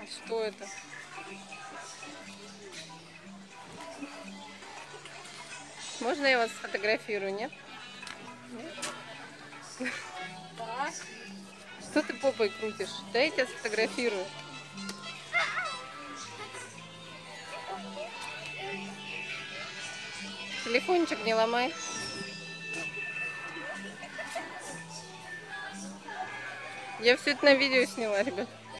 Что это? Можно я вас сфотографирую, нет? Нет? Да. Что ты попой крутишь? Да я тебя сфотографирую. Телефончик не ломай. Я все это на видео сняла, ребят.